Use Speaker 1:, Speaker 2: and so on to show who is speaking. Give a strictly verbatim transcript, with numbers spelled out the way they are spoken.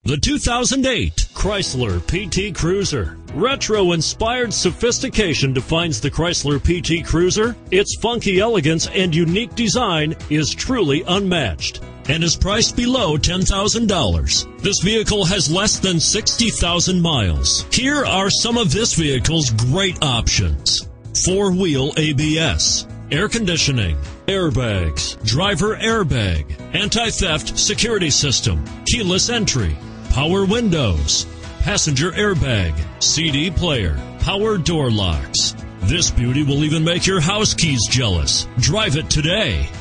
Speaker 1: The two thousand eight Chrysler P T Cruiser. Retro-inspired sophistication defines the Chrysler P T Cruiser. Its funky elegance and unique design is truly unmatched and is priced below ten thousand dollars. This vehicle has less than sixty thousand miles. Here are some of this vehicle's great options: four-wheel A B S, air conditioning, airbags, driver airbag, anti-theft security system, keyless entry, power windows, passenger airbag, C D player, power door locks. This beauty will even make your house keys jealous. Drive it today.